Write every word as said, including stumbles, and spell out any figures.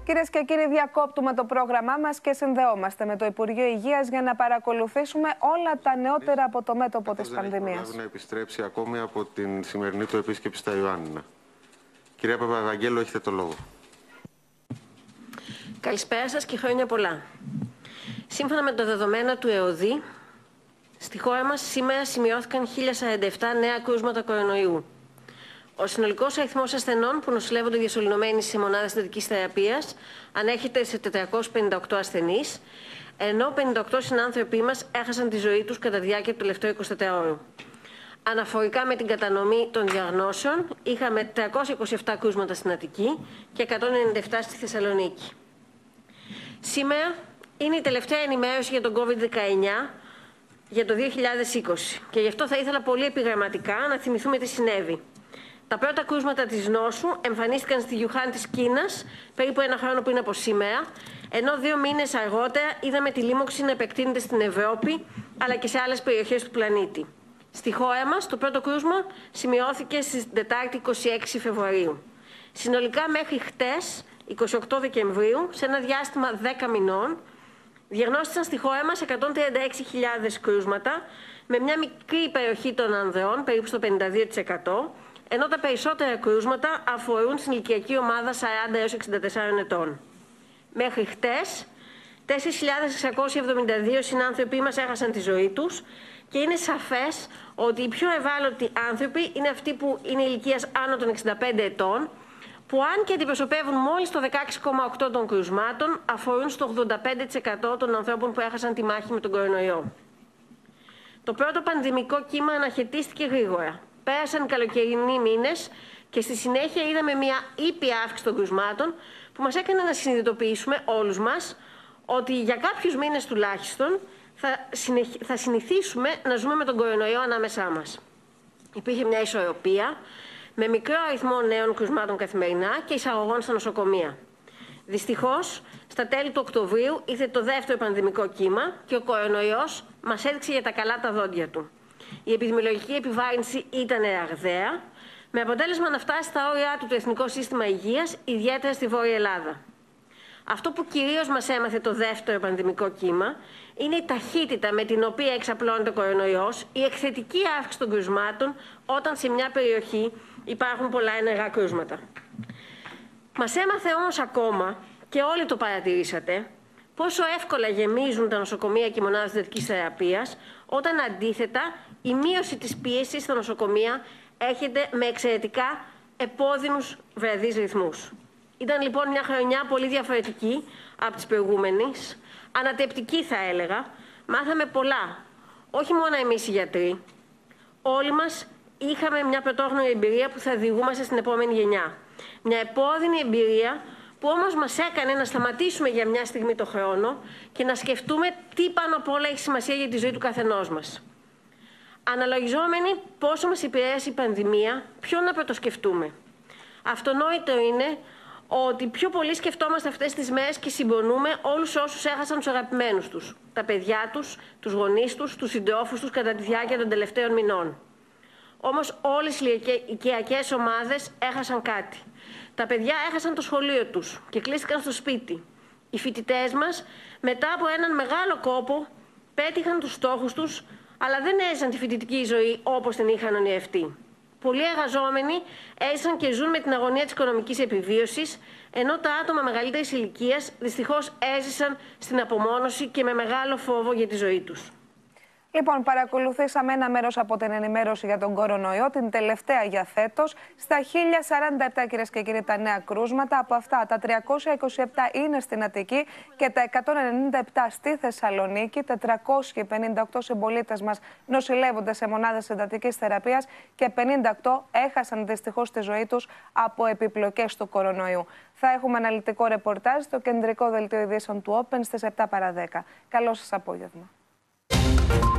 Κυρίες και κύριοι, διακόπτουμε το πρόγραμμά μας και συνδεόμαστε με το Υπουργείο Υγείας για να παρακολουθήσουμε όλα τα νεότερα από το μέτωπο της πανδημίας. Δεν να επιστρέψει ακόμη από την σημερινή του επίσκεψη στα Ιωάννινα. Κυρία Παπαευαγγέλου, έχετε το λόγο. Καλησπέρα σας και χρόνια πολλά. Σύμφωνα με τα δεδομένα του ΕΟΔΗ, στη χώρα μας σήμερα σημειώθηκαν χίλια σαράντα επτά νέα κρούσματα κορονοϊού. Ο συνολικός αριθμός ασθενών που νοσηλεύονται διασωληνωμένοι σε μονάδες εντατικής θεραπείας ανέρχεται σε τετρακόσιους πενήντα οκτώ ασθενείς, ενώ πενήντα οκτώ συνάνθρωποι μας έχασαν τη ζωή τους κατά τη διάρκεια του τελευταίου εικοσιτετράωρου. Αναφορικά με την κατανομή των διαγνώσεων, είχαμε τριακόσια είκοσι επτά κρούσματα στην Αττική και εκατόν ενενήντα επτά στη Θεσσαλονίκη. Σήμερα είναι η τελευταία ενημέρωση για τον κόβιντ δεκαεννιά για το δύο χιλιάδες είκοσι και γι' αυτό θα ήθελα πολύ επιγραμματικά να θυμηθούμε τι συνέβη. Τα πρώτα κρούσματα της νόσου εμφανίστηκαν στη Γιουχάν της Κίνας περίπου ένα χρόνο πριν από σήμερα, ενώ δύο μήνες αργότερα είδαμε τη λίμωξη να επεκτείνεται στην Ευρώπη αλλά και σε άλλες περιοχές του πλανήτη. Στη χώρα μας το πρώτο κρούσμα σημειώθηκε στην Τετάρτη είκοσι έξι Φεβρουαρίου. Συνολικά μέχρι χτες, είκοσι οκτώ Δεκεμβρίου, σε ένα διάστημα δέκα μηνών, διαγνώστησαν στη χώρα μας εκατόν τριάντα έξι χιλιάδες κρούσματα, με μια μικρή υπεροχή των ανδρών, περίπου στο πενήντα δύο τοις εκατό, ενώ τα περισσότερα κρούσματα αφορούν στην ηλικιακή ομάδα σαράντα έως εξήντα τεσσάρων ετών. Μέχρι χτες, τέσσερις χιλιάδες εξακόσιοι εβδομήντα δύο συνάνθρωποι μας έχασαν τη ζωή τους και είναι σαφές ότι οι πιο ευάλωτοι άνθρωποι είναι αυτοί που είναι ηλικίας άνω των εξήντα πέντε ετών, που αν και αντιπροσωπεύουν μόλις το δεκαέξι κόμμα οκτώ τοις εκατό των κρουσμάτων, αφορούν στο ογδόντα πέντε τοις εκατό των ανθρώπων που έχασαν τη μάχη με τον κορονοϊό. Το πρώτο πανδημικό κύμα αναχαιτίστηκε γρήγορα. Πέρασαν οι καλοκαιρινοί μήνες και στη συνέχεια είδαμε μια ήπια αύξηση των κρουσμάτων που μας έκανε να συνειδητοποιήσουμε όλους μας ότι για κάποιους μήνες τουλάχιστον θα, συνεχ... θα συνηθίσουμε να ζούμε με τον κορονοϊό ανάμεσά μας. Υπήρχε μια ισορροπία με μικρό αριθμό νέων κρουσμάτων καθημερινά και εισαγωγών στα νοσοκομεία. Δυστυχώς, στα τέλη του Οκτωβρίου ήρθε το δεύτερο πανδημικό κύμα και ο κορονοϊός μας έδειξε για τα καλά τα δόντια του. Η επιδημιολογική επιβάρυνση ήταν ραγδαία, με αποτέλεσμα να φτάσει στα όρια του το Εθνικό Σύστημα Υγείας, ιδιαίτερα στη Βόρεια Ελλάδα. Αυτό που κυρίως μας έμαθε το δεύτερο πανδημικό κύμα είναι η ταχύτητα με την οποία εξαπλώνεται ο κορονοϊός, η εκθετική αύξηση των κρουσμάτων όταν σε μια περιοχή υπάρχουν πολλά ενεργά κρούσματα. Μας έμαθε όμως ακόμα, και όλοι το παρατηρήσατε, πόσο εύκολα γεμίζουν τα νοσοκομεία και οι μονάδες εντατικής θεραπείας, όταν αντίθετα η μείωση της πίεσης στα νοσοκομεία έρχεται με εξαιρετικά επώδυνους βραδείς ρυθμούς. Ήταν λοιπόν μια χρονιά πολύ διαφορετική από τις προηγούμενες, ανατρεπτική θα έλεγα. Μάθαμε πολλά, όχι μόνο εμείς οι γιατροί. Όλοι μας είχαμε μια πρωτόγνωρη εμπειρία που θα διηγούμαστε στην επόμενη γενιά. Μια επώδυνη εμπειρία που όμως μας έκανε να σταματήσουμε για μια στιγμή το χρόνο και να σκεφτούμε τι πάνω απ' όλα έχει σημασία για τη ζωή του καθενός μας. Αναλογιζόμενοι πόσο μας επηρέασε η πανδημία, ποιον να πρωτοσκεφτούμε. Αυτονόητο είναι ότι πιο πολύ σκεφτόμαστε αυτές τις μέρες και συμπονούμε όλους όσους έχασαν τους αγαπημένους τους, τα παιδιά τους, τους γονείς τους, τους συντρόφους τους κατά τη διάρκεια των τελευταίων μηνών. Όμως όλες οι οικιακές ομάδες έχασαν κάτι. Τα παιδιά έχασαν το σχολείο τους και κλείστηκαν στο σπίτι. Οι φοιτητές μας, μετά από έναν μεγάλο κόπο, πέτυχαν τους στόχους τους, αλλά δεν έζησαν τη φοιτητική ζωή όπως την είχαν ονειρευτεί. Πολλοί εργαζόμενοι έζησαν και ζουν με την αγωνία της οικονομικής επιβίωσης, ενώ τα άτομα μεγαλύτερης ηλικίας δυστυχώς έζησαν στην απομόνωση και με μεγάλο φόβο για τη ζωή τους. Λοιπόν, παρακολουθήσαμε ένα μέρος από την ενημέρωση για τον κορονοϊό, την τελευταία για φέτος. Στα χίλια σαράντα επτά, κυρίες και κύριοι, τα νέα κρούσματα. Από αυτά, τα τριακόσια είκοσι επτά είναι στην Αττική και τα εκατόν ενενήντα επτά στη Θεσσαλονίκη. τετρακόσιοι πενήντα οκτώ συμπολίτες μας νοσηλεύονται σε μονάδες εντατικής θεραπείας και πενήντα οκτώ έχασαν δυστυχώς τη ζωή τους από επιπλοκές του κορονοϊού. Θα έχουμε αναλυτικό ρεπορτάζ στο κεντρικό δελτίο ειδήσεων του Open στις επτά παρά δέκα. Καλό σας απόγευμα.